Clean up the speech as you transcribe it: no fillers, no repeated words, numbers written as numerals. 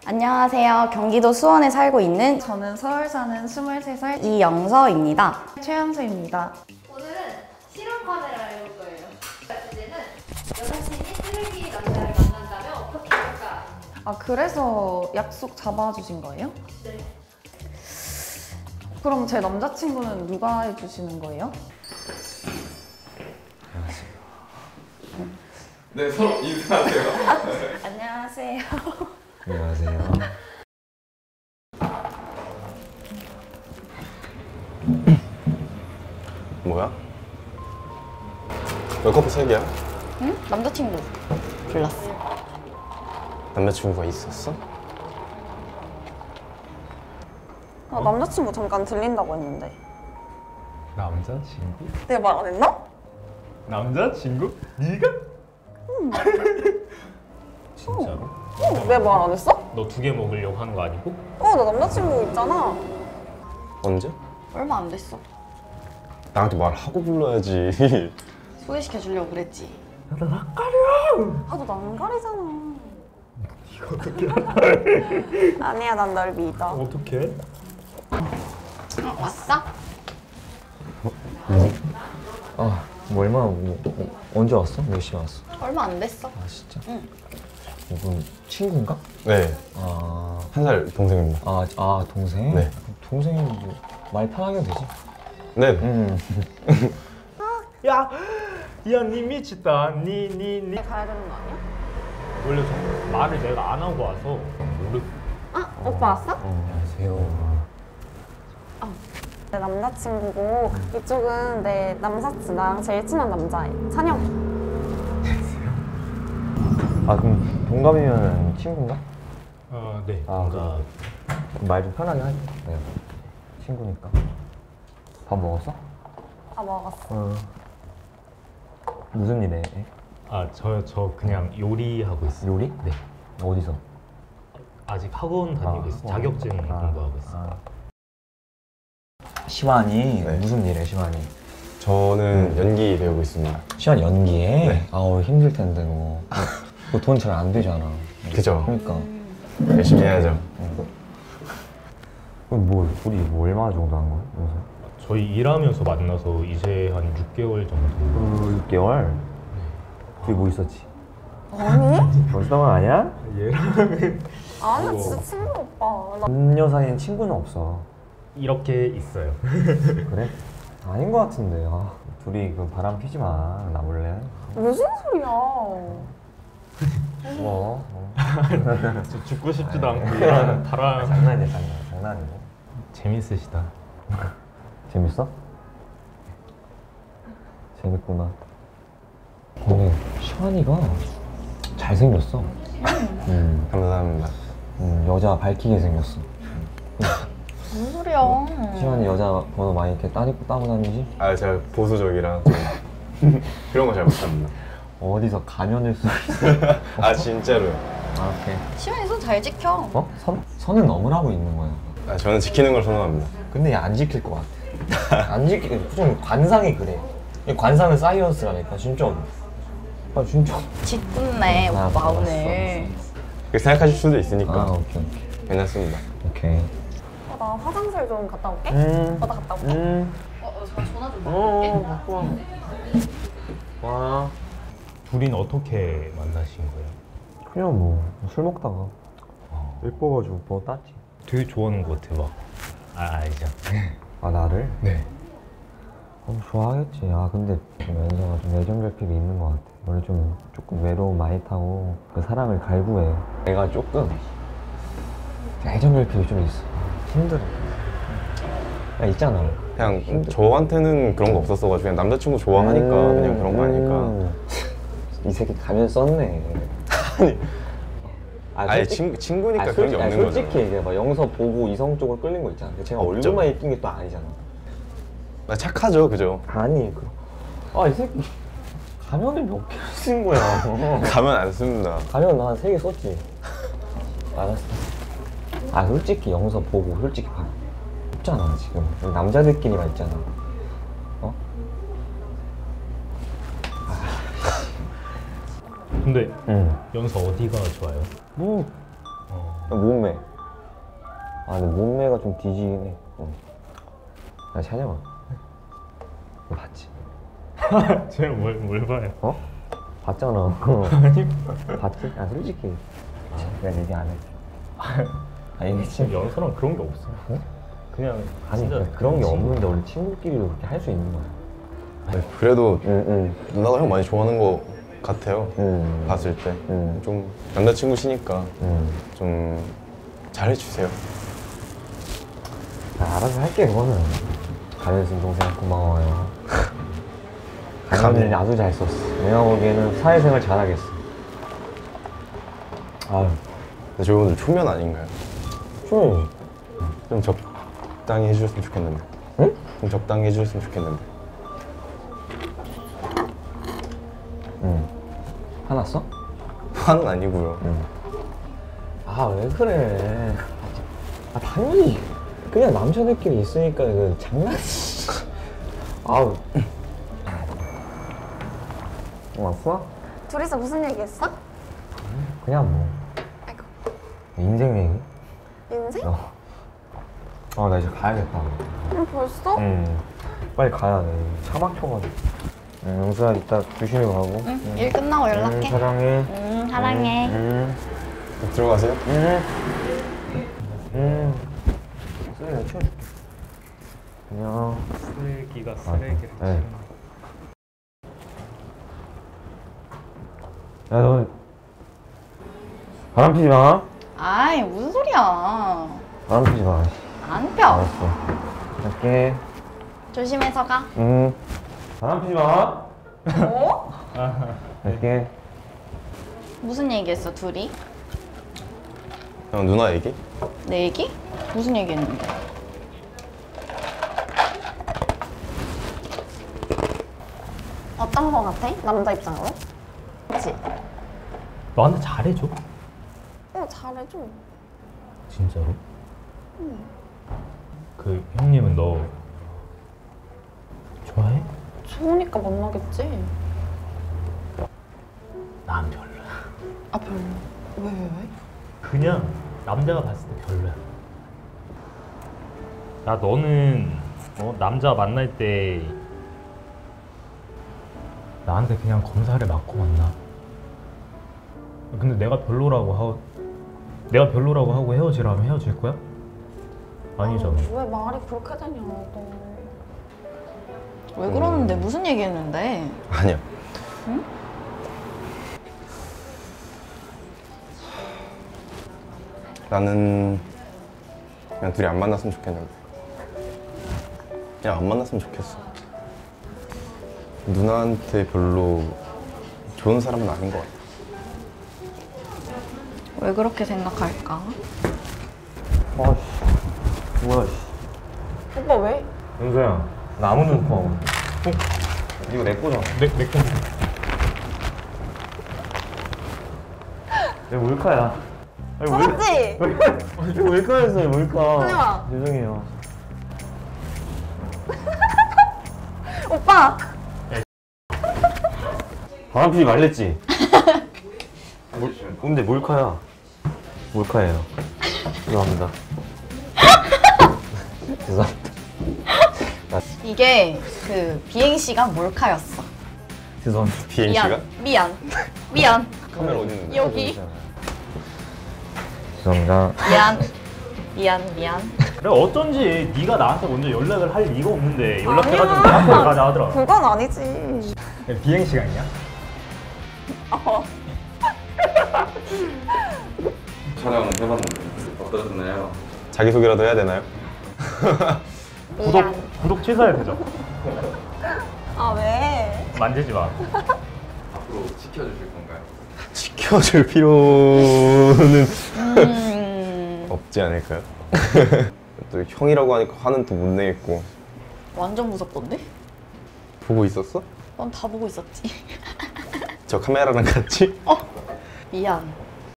안녕하세요. 경기도 수원에 살고 있는 저는 서울 사는 23살 이영서입니다. 최현수입니다. 오늘은 실험 카메라를 해볼 거예요. 주제는 여사친이 쓰레기 남자를 만난다면 어떻게 할까? 아, 그래서 약속 잡아주신 거예요? 네. 그럼 제 남자친구는 누가 해주시는 거예요? 네, 서로 인사하세요. 안녕하세요. 안녕하세요. 뭐야? 왜 커피 3개야? 응? 남자친구 불렀어. 남자친구가 있었어? 남자친구 잠깐 들린다고 했는데 남자친구? 내가 말 안 했나? 남자친구? 네가? 진짜로? 왜 말 안 했어? 너 2개 먹으려고 하는 거 아니고? 나 남자친구 있잖아. 언제? 얼마 안 됐어. 나한테 말하고 불러야지. 소개시켜 주려고 그랬지. 너 난가리잖아. 이거 어떻게 알아? 아니야, 난 널 믿어. 어떻게? 왔어? 뭐 얼마나 언제 왔어? 몇 시에 왔어? 얼마 안 됐어. 아 진짜? 응. 이분 친구인가? 네, 아, 1살 동생입니다. 동생? 네. 동생이 뭐 말 편하게 되지. 네. 야! 야, 니 미쳤다. 니. 가야 되는 거 아니야? 원래 저 말을 내가 안 하고 와서 오빠 왔어? 안녕하세요. 내 남자친구고 이쪽은 내 남사친, 나랑 제일 친한 남자애 찬혁. 아 그럼 동갑이면 친구인가? 네. 아, 뭔가 그럼 말 좀 편하게 하지. 네. 친구니까. 밥 먹었어? 먹었어. 무슨 일해? 저 그냥 요리하고 있어요. 요리? 네. 어디서? 아직 학원 다니고 있어요. 자격증 공부하고 있어요. 시완이 네. 무슨 일해, 시완이? 저는 연기 배우고 있습니다. 시완 연기해? 네. 아우 힘들 텐데 너. 그거 돈 잘 안 되잖아. 그죠? 그러니까. 열심히 해야죠. 그럼 둘이 얼마 정도 한 거야? 여기서? 저희 일하면서 만나서 이제 한 6개월 정도. 6개월? 둘이 뭐 있었지? 아니? 벌써 아니야? 아니야, 진짜 친구 오빠. 남녀 사이엔 친구는 없어. 이렇게 있어요. 그래? 아닌 것 같은데. 둘이 그 바람 피지 마. 나 몰래. 무슨 소리야? 뭐? 죽고 싶지도 않고 일하는 바람. 장난이야, 장난이고. 재밌으시다. 재밌어? 재밌구나. 근데 시완이가 잘생겼어. 감사합니다. 여자 밝히게 생겼어. 무슨 소리야. 시완이 여자 번호 많이 이렇게 따고 다니지? 제가 보수적이라 좀 그런 거 잘 못합니다. 어디서 가면을 쓰고 있어? 진짜로요? 오케이. 시원이 손 잘 지켜. 선은 넘으라고 있는 거야. 저는 지키는 걸 선호합니다. 근데 얘 안 지킬 것 같아. 안 지킬, 좀 관상이 그래. 관상은 사이언스라니까, 진짜. 진짜. 짓궂네 오빠 알았어, 오늘. 그렇게 생각하실 수도 있으니까 오케이. 괜찮습니다. 오케이. 나 화장실 좀 갔다 올게. 나 갔다 올게. 저 전화 좀 받을게. 갖고 와. 둘이는 어떻게 만나신 거예요? 그냥 뭐 술 먹다가 예뻐가지고 뭐 땄지. 되게 좋아하는 것 같아, 막. 알죠. 나를? 네. 좋아하겠지. 근데 좀 연서가 좀 애정결핍이 있는 것 같아. 원래 조금 외로움 많이 타고 그 사랑을 갈구해. 내가 조금 애정결핍이 좀 있어. 힘들어. 있잖아. 그냥 저한테는 그런 거 없었어가지고 그냥 남자친구 좋아하니까 그냥 그런 거 아닐까. 이 새끼 가면 썼네. 아니 친구니까 그런 게 없는 거죠. 솔직히 이게 막 영서 보고 이성적으로 끌린 거 있잖아. 제가 없죠. 얼굴만 예쁜 게 또 아니잖아. 착하죠, 그죠? 아니 이 새끼 가면을 몇 개를 쓴 거야. 가면 안 씁니다. 가면 나 한 3개 썼지. 알았어. 솔직히 영서 보고 솔직히 봐. 없잖아 지금. 남자들끼리만 있잖아. 근데 연서 어디가 좋아요? 뭐 몸매. 아 근데 몸매가 좀 뒤지긴 해. 야 찬영아, 너 봤지? 제가 뭘 봐요? 어? 봤잖아. 아니 봤지? 아 솔직히 내가 얘기 안 해. 아니 지금 연서랑 그런 게 없어. 그냥 아니 진짜 그러니까 그런 게 없는데 원래 친구끼리도 그렇게 할 수 있는 거야. 그래도 응. 누나가 형 많이 좋아하는 거 같아요. 응. 봤을 때. 응. 좀 남자친구시니까 응. 좀 잘해주세요. 나 알아서 할게 그거는. 가면순 동생 고마워요. 가면이 아주 잘 썼어. 내가 보기에는 사회생활 잘하겠어. 아유. 근데 저분들 초면 아닌가요? 좀. 좀 적당히 해주셨으면 좋겠는데. 응? 좀 적당히 해주셨으면 좋겠는데. 응. 화났어? 화는 아니고요. 응. 아 왜 그래? 아 당연히 그냥 남자들끼리 있으니까 그 장난치. 아우. 왔어? 둘이서 무슨 얘기했어? 그냥 뭐 아이고. 인생 얘기? 인생? 나 이제 가야겠다. 벌써? 응. 빨리 가야 돼. 차 막혀가지고. 영수야 이따 조심히 가고. 응, 일 끝나고 연락해. 사랑해. 사랑해. 들어가세요. 쓰레기 치워줄게. 안녕. 쓰레기가 쓰레기를 네. 야, 너 바람 피지 마. 아이, 무슨 소리야. 바람 피지 마. 안 펴. 알았어. 갈게. 조심해서 가. 바람 피지 마. 뭐? 갈게. 무슨 얘기했어, 둘이? 형 누나 얘기? 내 얘기? 무슨 얘기했는데? 어떤 거 같아? 남자 입장으로? 그치? 너한테 잘해줘? 잘해줘. 진짜로? 그 형님은 너 좋아해? 좋으니까 만나겠지. 난 별로야. 아, 별로. 왜? 그냥 남자가 봤을 때 별로야. 야 너는 남자 만날 때 나한테 그냥 검사를 맞고 만나. 근데 내가 별로라고 하고 헤어지라면 헤어질 거야? 아니잖아. 왜 말이 그렇게 되냐, 너. 왜 그러는데? 무슨 얘기했는데? 아니야. 응? 나는 그냥 둘이 안 만났으면 좋겠는데. 그냥 안 만났으면 좋겠어. 누나한테 별로 좋은 사람은 아닌 것 같아. 왜 그렇게 생각할까? 아씨. 뭐야, 씨. 오빠 왜? 영수야, 나 아무 눈 놓고 하고. 이거 내 거잖아. 내 건데. 내 몰카야. 잡았지? 이거 몰카였어요, 몰카. 하지마. 죄송해요. 오빠! 바람 피지 말랬지? 근데 몰카야. 몰카예요. 죄송합니다. 죄송합니다. 이게 그 비행시가 몰카였어. 죄송합니다. 비행시가? 미안. 카메라 어디 있는데? 여기. 죄송합니다. 미안. 그래 어쩐지 네가 나한테 먼저 연락을 할 리가 없는데 연락해가지고 내 앞에 가자 하더라. 그건 아니지. 비행 시간이야? 촬영 해봤는데 어떠셨나요? 자기소개라도 해야 되나요? 구독 취소해야 되죠? 아, 왜? 만지지 마. 앞으로 지켜주실 건가요? 지켜줄 필요는 없지 않을까요? 또 형이라고 하니까 화는 또 못 내겠고. 완전 무섭던데? 보고 있었어? 넌 다 보고 있었지. 저 카메라랑 같이? 미안.